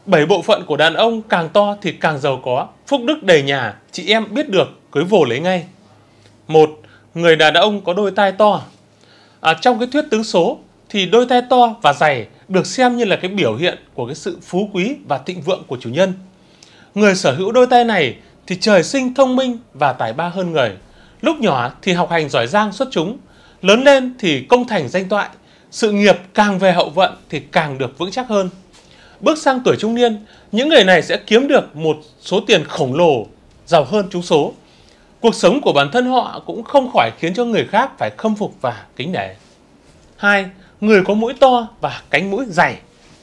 7 bộ phận của đàn ông càng to thì càng giàu có, phúc đức đầy nhà, chị em biết được cưới vồ lấy ngay. 1. Người đàn ông có đôi tai to. Trong cái thuyết tướng số thì đôi tai to và dày được xem như là cái biểu hiện của cái sự phú quý và thịnh vượng của chủ nhân. Người sở hữu đôi tai này thì trời sinh thông minh và tài ba hơn người. Lúc nhỏ thì học hành giỏi giang xuất chúng, lớn lên thì công thành danh toại, sự nghiệp càng về hậu vận thì càng được vững chắc hơn. Bước sang tuổi trung niên, những người này sẽ kiếm được một số tiền khổng lồ, giàu hơn trúng số. Cuộc sống của bản thân họ cũng không khỏi khiến cho người khác phải khâm phục và kính nể. 2. Người có mũi to và cánh mũi dày.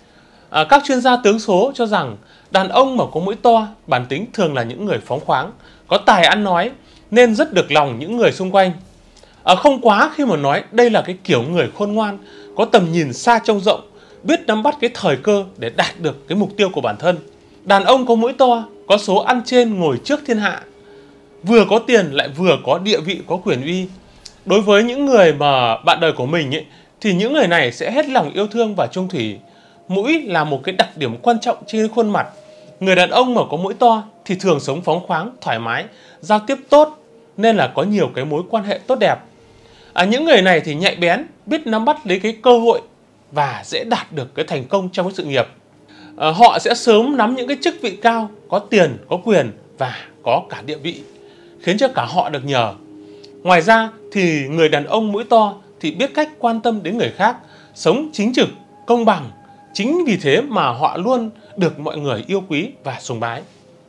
Các chuyên gia tướng số cho rằng đàn ông mà có mũi to, bản tính thường là những người phóng khoáng, có tài ăn nói nên rất được lòng những người xung quanh. Không quá khi mà nói đây là cái kiểu người khôn ngoan, có tầm nhìn xa trông rộng, biết nắm bắt cái thời cơ để đạt được cái mục tiêu của bản thân. Đàn ông có mũi to, có số ăn trên ngồi trước thiên hạ, vừa có tiền lại vừa có địa vị, có quyền uy. Đối với những người mà bạn đời của mình ấy, thì những người này sẽ hết lòng yêu thương và chung thủy. Mũi là một cái đặc điểm quan trọng trên khuôn mặt. Người đàn ông mà có mũi to thì thường sống phóng khoáng, thoải mái, giao tiếp tốt nên là có nhiều cái mối quan hệ tốt đẹp. Những người này thì nhạy bén, biết nắm bắt lấy cái cơ hội và dễ đạt được cái thành công trong cái sự nghiệp. Họ sẽ sớm nắm những cái chức vị cao, có tiền, có quyền và có cả địa vị, khiến cho cả họ được nhờ. Ngoài ra thì người đàn ông mũi to thì biết cách quan tâm đến người khác, sống chính trực, công bằng. Chính vì thế mà họ luôn được mọi người yêu quý và sùng bái.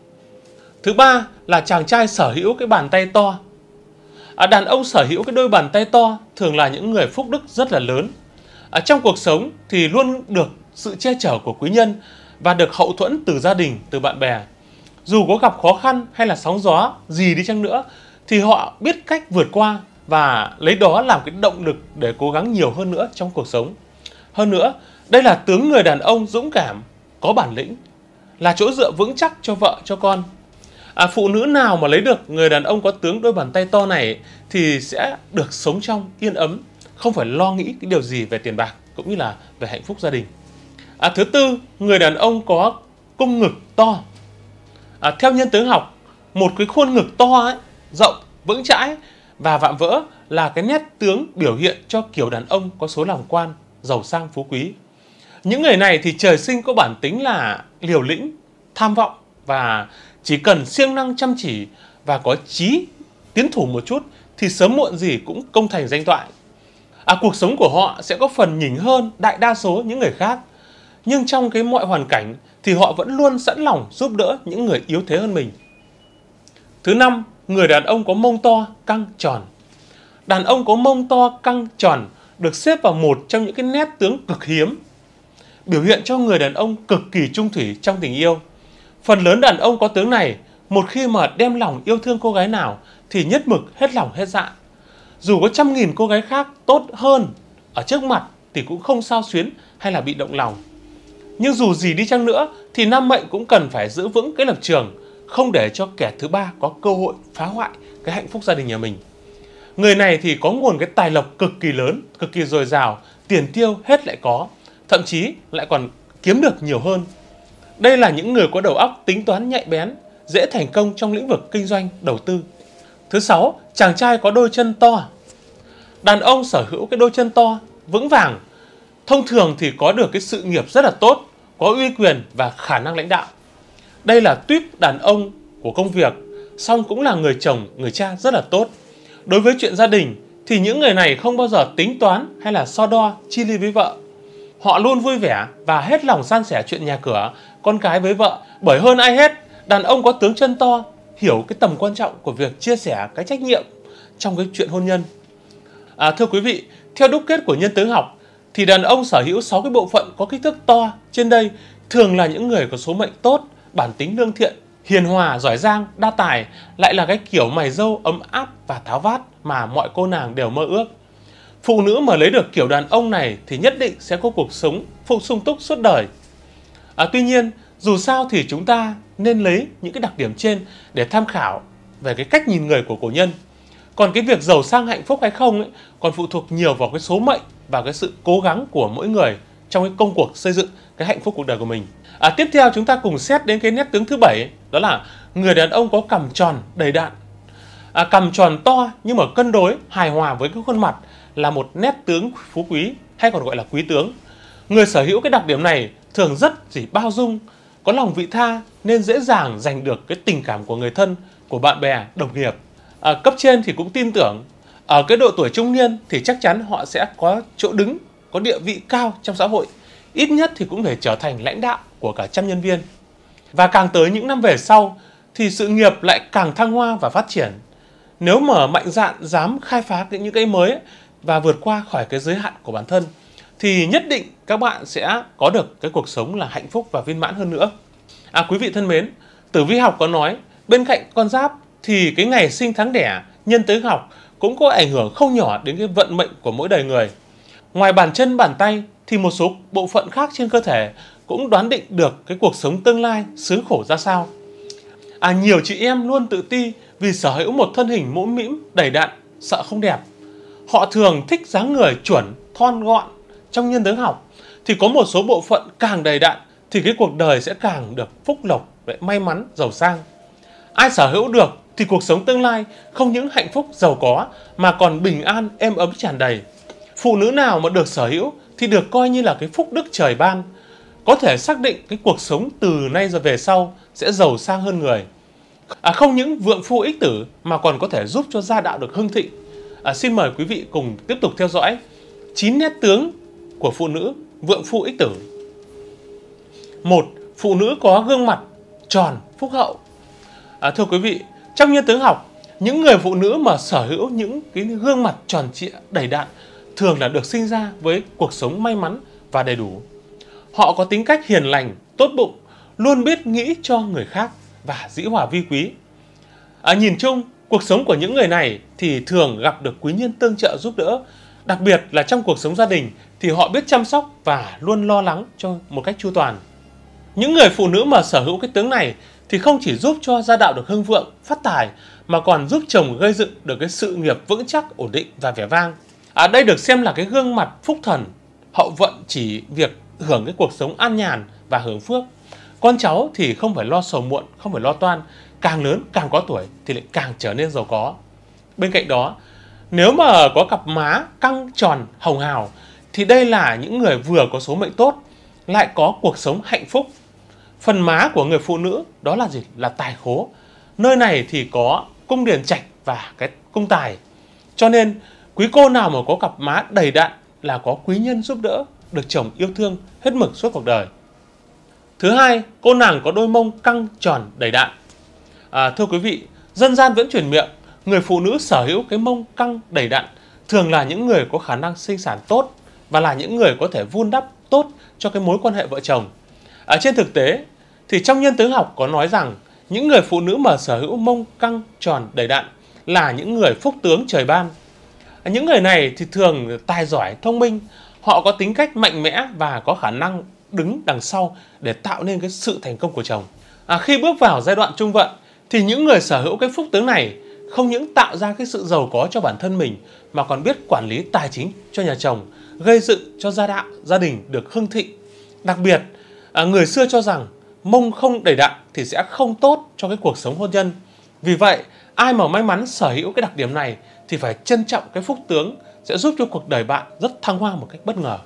Thứ ba là chàng trai sở hữu cái bàn tay to. Đàn ông sở hữu cái đôi bàn tay to thường là những người phúc đức rất là lớn. Trong cuộc sống thì luôn được sự che chở của quý nhân và được hậu thuẫn từ gia đình, từ bạn bè. Dù có gặp khó khăn hay là sóng gió gì đi chăng nữa thì họ biết cách vượt qua và lấy đó làm cái động lực để cố gắng nhiều hơn nữa trong cuộc sống. Hơn nữa, đây là tướng người đàn ông dũng cảm, có bản lĩnh, là chỗ dựa vững chắc cho vợ, cho con. Phụ nữ nào mà lấy được người đàn ông có tướng đôi bàn tay to này thì sẽ được sống trong yên ấm, không phải lo nghĩ cái điều gì về tiền bạc cũng như là về hạnh phúc gia đình. Thứ tư, người đàn ông có cung ngực to. Theo nhân tướng học, một cái khuôn ngực to ấy, rộng, vững chãi và vạm vỡ là cái nét tướng biểu hiện cho kiểu đàn ông có số làm quan, giàu sang phú quý. Những người này thì trời sinh có bản tính là liều lĩnh, tham vọng và chỉ cần siêng năng chăm chỉ và có chí tiến thủ một chút thì sớm muộn gì cũng công thành danh toại. Cuộc sống của họ sẽ có phần nhỉnh hơn đại đa số những người khác. Nhưng trong cái mọi hoàn cảnh thì họ vẫn luôn sẵn lòng giúp đỡ những người yếu thế hơn mình. Thứ năm, người đàn ông có mông to, căng, tròn. Đàn ông có mông to, căng, tròn được xếp vào một trong những cái nét tướng cực hiếm, biểu hiện cho người đàn ông cực kỳ chung thủy trong tình yêu. Phần lớn đàn ông có tướng này, một khi mà đem lòng yêu thương cô gái nào thì nhất mực hết lòng hết dạ. Dù có 100.000 cô gái khác tốt hơn ở trước mặt thì cũng không sao xuyến hay là bị động lòng. Nhưng dù gì đi chăng nữa thì nam mệnh cũng cần phải giữ vững cái lập trường, không để cho kẻ thứ ba có cơ hội phá hoại cái hạnh phúc gia đình nhà mình. Người này thì có nguồn cái tài lộc cực kỳ lớn, cực kỳ dồi dào, tiền tiêu hết lại có, thậm chí lại còn kiếm được nhiều hơn. Đây là những người có đầu óc tính toán nhạy bén, dễ thành công trong lĩnh vực kinh doanh, đầu tư. Thứ sáu, chàng trai có đôi chân to. Đàn ông sở hữu cái đôi chân to, vững vàng, thông thường thì có được cái sự nghiệp rất là tốt, có uy quyền và khả năng lãnh đạo. Đây là tuýp đàn ông của công việc, song cũng là người chồng, người cha rất là tốt. Đối với chuyện gia đình thì những người này không bao giờ tính toán hay là so đo chi ly với vợ. Họ luôn vui vẻ và hết lòng san sẻ chuyện nhà cửa, con cái với vợ. Bởi hơn ai hết, đàn ông có tướng chân to hiểu cái tầm quan trọng của việc chia sẻ cái trách nhiệm trong cái chuyện hôn nhân. Thưa quý vị, theo đúc kết của nhân tướng học thì đàn ông sở hữu 6 cái bộ phận có kích thước to trên đây thường là những người có số mệnh tốt, bản tính lương thiện, hiền hòa, giỏi giang, đa tài, lại là cái kiểu mày râu ấm áp và tháo vát mà mọi cô nàng đều mơ ước. Phụ nữ mà lấy được kiểu đàn ông này thì nhất định sẽ có cuộc sống sung túc suốt đời. Tuy nhiên, dù sao thì chúng ta nên lấy những cái đặc điểm trên để tham khảo về cái cách nhìn người của cổ nhân. Còn cái việc giàu sang hạnh phúc hay không ấy, còn phụ thuộc nhiều vào cái số mệnh và cái sự cố gắng của mỗi người trong cái công cuộc xây dựng cái hạnh phúc cuộc đời của mình. Tiếp theo chúng ta cùng xét đến cái nét tướng thứ 7, đó là người đàn ông có cằm tròn đầy đặn. Cằm tròn to nhưng mà cân đối hài hòa với cái khuôn mặt là một nét tướng phú quý, hay còn gọi là quý tướng. Người sở hữu cái đặc điểm này thường rất bao dung, có lòng vị tha nên dễ dàng giành được cái tình cảm của người thân, của bạn bè, đồng nghiệp. Cấp trên thì cũng tin tưởng ở cái độ tuổi trung niên thì chắc chắn họ sẽ có chỗ đứng, có địa vị cao trong xã hội, ít nhất thì cũng để trở thành lãnh đạo của cả trăm nhân viên. Và càng tới những năm về sau thì sự nghiệp lại càng thăng hoa và phát triển. Nếu mà mạnh dạn dám khai phá những cái mới và vượt qua khỏi cái giới hạn của bản thân thì nhất định các bạn sẽ có được cái cuộc sống là hạnh phúc và viên mãn hơn nữa. Quý vị thân mến, Tử vi học có nói bên cạnh con giáp thì cái ngày sinh tháng đẻ nhân tướng học cũng có ảnh hưởng không nhỏ đến cái vận mệnh của mỗi đời người. Ngoài bàn chân bàn tay thì một số bộ phận khác trên cơ thể cũng đoán định được cái cuộc sống tương lai sướng khổ ra sao. Nhiều chị em luôn tự ti vì sở hữu một thân hình mũm mĩm đầy đặn, sợ không đẹp. Họ thường thích dáng người chuẩn, thon gọn. Trong nhân tướng học thì có một số bộ phận càng đầy đặn thì cái cuộc đời sẽ càng được phúc lộc, may mắn, giàu sang. Ai sở hữu được thì cuộc sống tương lai không những hạnh phúc giàu có mà còn bình an, êm ấm tràn đầy. Phụ nữ nào mà được sở hữu thì được coi như là cái phúc đức trời ban, có thể xác định cái cuộc sống từ nay giờ về sau sẽ giàu sang hơn người. Không những vượng phu ích tử mà còn có thể giúp cho gia đạo được hưng thịnh. Xin mời quý vị cùng tiếp tục theo dõi 9 nét tướng của phụ nữ vượng phu ích tử. 1. Phụ nữ có gương mặt tròn, phúc hậu. Thưa quý vị, trong nhân tướng học, những người phụ nữ mà sở hữu những cái gương mặt tròn trịa, đầy đặn thường là được sinh ra với cuộc sống may mắn và đầy đủ. Họ có tính cách hiền lành, tốt bụng, luôn biết nghĩ cho người khác và dĩ hòa vi quý. Nhìn chung, cuộc sống của những người này thì thường gặp được quý nhân tương trợ giúp đỡ. Đặc biệt là trong cuộc sống gia đình thì họ biết chăm sóc và luôn lo lắng cho một cách chu toàn. Những người phụ nữ mà sở hữu cái tướng này thì không chỉ giúp cho gia đạo được hưng vượng, phát tài mà còn giúp chồng gây dựng được cái sự nghiệp vững chắc, ổn định và vẻ vang. Đây được xem là cái gương mặt phúc thần, hậu vận chỉ việc hưởng cái cuộc sống an nhàn và hưởng phước. Con cháu thì không phải lo sầu muộn, không phải lo toan, càng lớn càng có tuổi thì lại càng trở nên giàu có. Bên cạnh đó, nếu mà có cặp má căng tròn hồng hào thì đây là những người vừa có số mệnh tốt, lại có cuộc sống hạnh phúc. Phần má của người phụ nữ đó là gì? Là tài khố. Nơi này thì có cung điền trạch và cái cung tài. Cho nên quý cô nào mà có cặp má đầy đặn là có quý nhân giúp đỡ, được chồng yêu thương hết mực suốt cuộc đời. Thứ hai, cô nàng có đôi mông căng tròn đầy đặn. Thưa quý vị, dân gian vẫn truyền miệng người phụ nữ sở hữu cái mông căng đầy đặn thường là những người có khả năng sinh sản tốt và là những người có thể vun đắp tốt cho cái mối quan hệ vợ chồng. Trên thực tế thì trong nhân tướng học có nói rằng những người phụ nữ mà sở hữu mông căng tròn đầy đặn là những người phúc tướng trời ban. Những người này thì thường tài giỏi, thông minh, họ có tính cách mạnh mẽ và có khả năng đứng đằng sau để tạo nên cái sự thành công của chồng. Khi bước vào giai đoạn trung vận thì những người sở hữu cái phúc tướng này không những tạo ra cái sự giàu có cho bản thân mình mà còn biết quản lý tài chính cho nhà chồng, gây dựng cho gia đạo, gia đình được hưng thịnh. Đặc biệt, người xưa cho rằng mông không đầy đặn thì sẽ không tốt cho cái cuộc sống hôn nhân. Vì vậy, ai mà may mắn sở hữu cái đặc điểm này thì phải trân trọng cái phúc tướng sẽ giúp cho cuộc đời bạn rất thăng hoa một cách bất ngờ.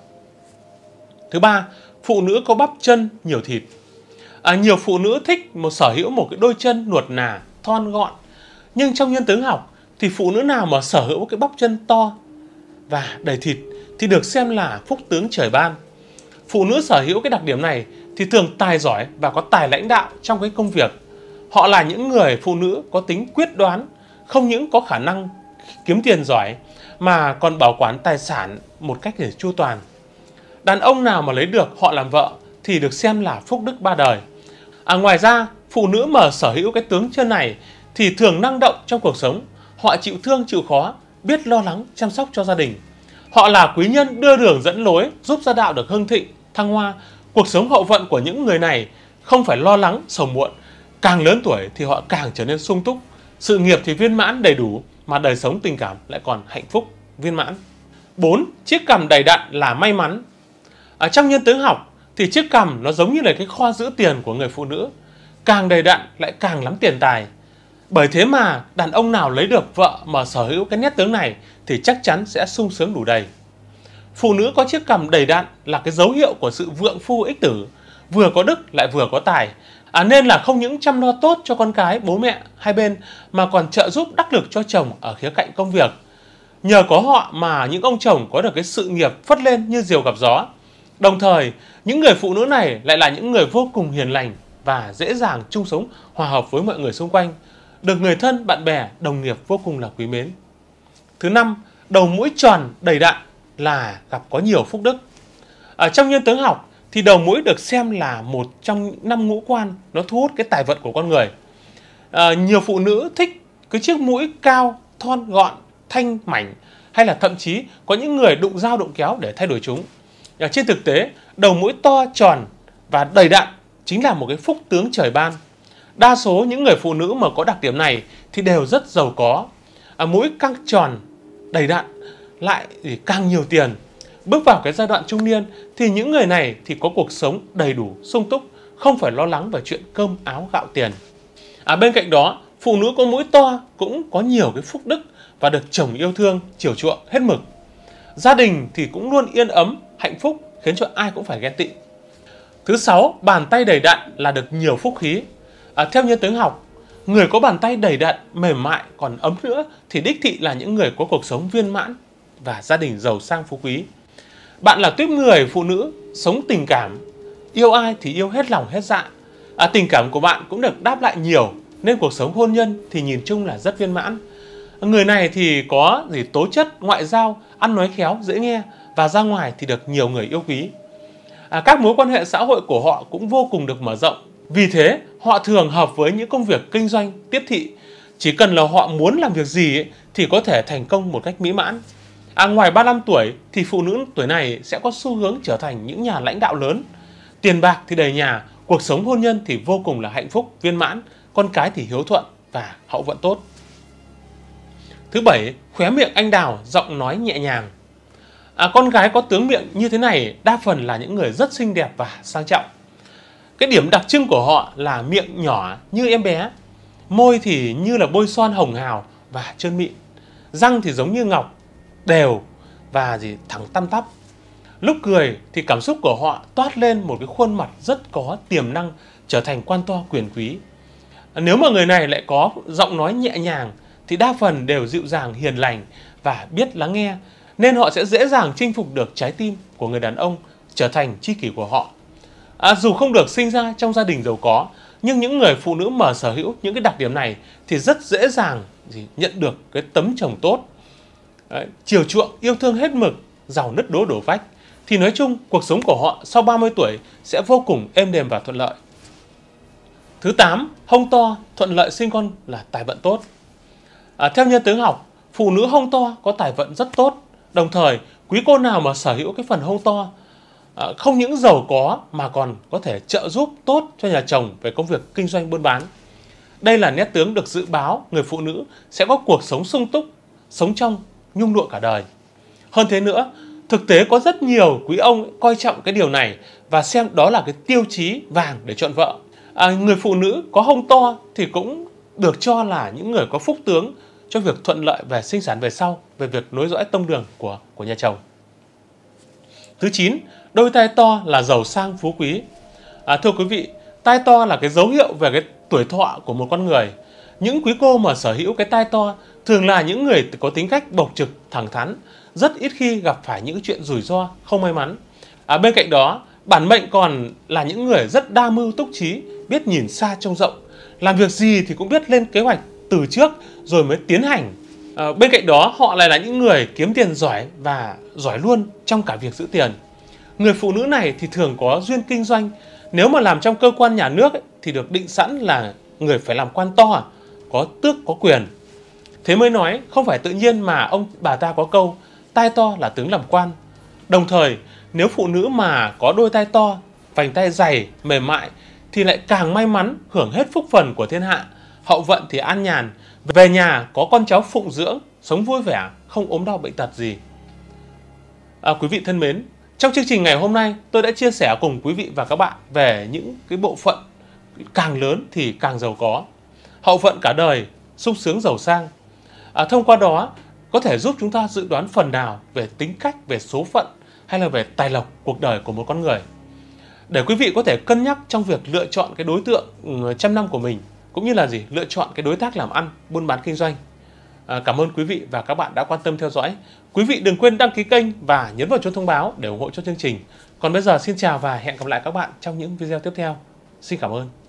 Thứ ba, phụ nữ có bắp chân nhiều thịt. Nhiều phụ nữ thích sở hữu một cái đôi chân nuột nà, thon gọn. Nhưng trong nhân tướng học thì phụ nữ nào mà sở hữu cái bắp chân to và đầy thịt thì được xem là phúc tướng trời ban. Phụ nữ sở hữu cái đặc điểm này thì thường tài giỏi và có tài lãnh đạo trong cái công việc. Họ là những người phụ nữ có tính quyết đoán, không những có khả năng kiếm tiền giỏi mà còn bảo quản tài sản một cách để chu toàn. Đàn ông nào mà lấy được họ làm vợ thì được xem là phúc đức ba đời. Ngoài ra, phụ nữ mà sở hữu cái tướng chân này thì thường năng động trong cuộc sống. Họ chịu thương chịu khó, biết lo lắng chăm sóc cho gia đình. Họ là quý nhân đưa đường dẫn lối, giúp gia đạo được hưng thịnh, thăng hoa. Cuộc sống hậu vận của những người này không phải lo lắng, sầu muộn. Càng lớn tuổi thì họ càng trở nên sung túc. Sự nghiệp thì viên mãn đầy đủ, mà đời sống tình cảm lại còn hạnh phúc, viên mãn. 4. Chiếc cằm đầy đặn là may mắn. Ở trong nhân tướng học thì chiếc cằm nó giống như là cái kho giữ tiền của người phụ nữ, càng đầy đặn lại càng lắm tiền tài. Bởi thế mà đàn ông nào lấy được vợ mà sở hữu cái nét tướng này thì chắc chắn sẽ sung sướng đủ đầy. Phụ nữ có chiếc cằm đầy đặn là cái dấu hiệu của sự vượng phu ích tử, vừa có đức lại vừa có tài. Nên là không những chăm lo tốt cho con cái, bố mẹ hai bên mà còn trợ giúp đắc lực cho chồng ở khía cạnh công việc. Nhờ có họ mà những ông chồng có được cái sự nghiệp phất lên như diều gặp gió. Đồng thời, những người phụ nữ này lại là những người vô cùng hiền lành và dễ dàng chung sống hòa hợp với mọi người xung quanh, được người thân, bạn bè, đồng nghiệp vô cùng là quý mến. Thứ năm, đầu mũi tròn đầy đặn là gặp có nhiều phúc đức. Ở trong nhân tướng học thì đầu mũi được xem là một trong 5 ngũ quan nó thu hút cái tài vận của con người. Nhiều phụ nữ thích cái chiếc mũi cao, thon, gọn, thanh, mảnh, hay là thậm chí có những người đụng dao đụng kéo để thay đổi chúng. Trên thực tế, đầu mũi to, tròn và đầy đặn chính là một cái phúc tướng trời ban. Đa số những người phụ nữ mà có đặc điểm này thì đều rất giàu có. Mũi căng tròn, đầy đặn lại thì càng nhiều tiền. Bước vào cái giai đoạn trung niên thì những người này thì có cuộc sống đầy đủ, sung túc, không phải lo lắng về chuyện cơm áo gạo tiền. Bên cạnh đó, phụ nữ có mũi to cũng có nhiều cái phúc đức và được chồng yêu thương, chiều chuộng hết mực. Gia đình thì cũng luôn yên ấm, hạnh phúc, khiến cho ai cũng phải ghen tị. Thứ sáu, bàn tay đầy đặn là được nhiều phúc khí. Theo nhân tướng học, người có bàn tay đầy đặn, mềm mại, còn ấm nữa thì đích thị là những người có cuộc sống viên mãn và gia đình giàu sang phú quý. Bạn là tuýp người phụ nữ sống tình cảm, yêu ai thì yêu hết lòng hết dạ. Tình cảm của bạn cũng được đáp lại nhiều nên cuộc sống hôn nhân thì nhìn chung là rất viên mãn. Người này thì có tố chất, ngoại giao, ăn nói khéo, dễ nghe và ra ngoài thì được nhiều người yêu quý. Các mối quan hệ xã hội của họ cũng vô cùng được mở rộng. Vì thế, họ thường hợp với những công việc kinh doanh, tiếp thị. Chỉ cần là họ muốn làm việc gì thì có thể thành công một cách mỹ mãn. Ngoài 35 tuổi thì phụ nữ tuổi này sẽ có xu hướng trở thành những nhà lãnh đạo lớn. Tiền bạc thì đầy nhà, cuộc sống hôn nhân thì vô cùng là hạnh phúc, viên mãn, con cái thì hiếu thuận và hậu vận tốt. Thứ bảy, khóe miệng anh đào, giọng nói nhẹ nhàng. Con gái có tướng miệng như thế này đa phần là những người rất xinh đẹp và sang trọng. Cái điểm đặc trưng của họ là miệng nhỏ như em bé, môi thì như là bôi son hồng hào và trơn mịn, răng thì giống như ngọc, đều và thẳng tăm tắp. Lúc cười thì cảm xúc của họ toát lên một cái khuôn mặt rất có tiềm năng trở thành quan to quyền quý. Nếu mà người này lại có giọng nói nhẹ nhàng thì đa phần đều dịu dàng, hiền lành và biết lắng nghe, nên họ sẽ dễ dàng chinh phục được trái tim của người đàn ông, trở thành tri kỷ của họ. Dù không được sinh ra trong gia đình giàu có, nhưng những người phụ nữ mà sở hữu những cái đặc điểm này thì rất dễ dàng nhận được cái tấm chồng tốt. Chiều chuộng, yêu thương hết mực, giàu nứt đố đổ vách. Thì nói chung, cuộc sống của họ sau 30 tuổi sẽ vô cùng êm đềm và thuận lợi. Thứ 8, hông to, thuận lợi sinh con là tài vận tốt. Theo nhân tướng học, phụ nữ hông to có tài vận rất tốt. Đồng thời, quý cô nào mà sở hữu cái phần hông to không những giàu có mà còn có thể trợ giúp tốt cho nhà chồng về công việc kinh doanh buôn bán. Đây là nét tướng được dự báo người phụ nữ sẽ có cuộc sống sung túc, sống trong nhung lụa cả đời. Hơn thế nữa, thực tế có rất nhiều quý ông coi trọng cái điều này và xem đó là cái tiêu chí vàng để chọn vợ. Người phụ nữ có hông to thì cũng được cho là những người có phúc tướng cho việc thuận lợi về sinh sản về sau, về việc nối dõi tông đường của nhà chồng. Thứ 9, đôi tai to là giàu sang phú quý. Thưa quý vị, tai to là cái dấu hiệu về cái tuổi thọ của một con người. Những quý cô mà sở hữu cái tai to thường là những người có tính cách bộc trực, thẳng thắn, rất ít khi gặp phải những chuyện rủi ro, không may mắn. Bên cạnh đó, bản mệnh còn là những người rất đa mưu túc trí, biết nhìn xa trông rộng, làm việc gì thì cũng biết lên kế hoạch từ trước rồi mới tiến hành. Bên cạnh đó, họ lại là những người kiếm tiền giỏi và giỏi luôn trong cả việc giữ tiền. Người phụ nữ này thì thường có duyên kinh doanh. Nếu mà làm trong cơ quan nhà nước thì được định sẵn là người phải làm quan to, có tước có quyền. Thế mới nói không phải tự nhiên mà ông bà ta có câu tai to là tướng làm quan. Đồng thời, nếu phụ nữ mà có đôi tai to, vành tay dày, mềm mại thì lại càng may mắn hưởng hết phúc phần của thiên hạ. Hậu vận thì an nhàn, về nhà có con cháu phụng dưỡng, sống vui vẻ, không ốm đau bệnh tật gì. Quý vị thân mến, Trong chương trình ngày hôm nay, tôi đã chia sẻ cùng quý vị và các bạn về những cái bộ phận càng lớn thì càng giàu có. Hậu vận cả đời, sung sướng giàu sang. Thông qua đó có thể giúp chúng ta dự đoán phần nào về tính cách, về số phận hay là về tài lộc cuộc đời của một con người. Để quý vị có thể cân nhắc trong việc lựa chọn cái đối tượng trăm năm của mình, cũng như là lựa chọn cái đối tác làm ăn, buôn bán kinh doanh. Cảm ơn quý vị và các bạn đã quan tâm theo dõi. Quý vị đừng quên đăng ký kênh và nhấn vào chuông thông báo để ủng hộ cho chương trình. Còn bây giờ xin chào và hẹn gặp lại các bạn trong những video tiếp theo. Xin cảm ơn.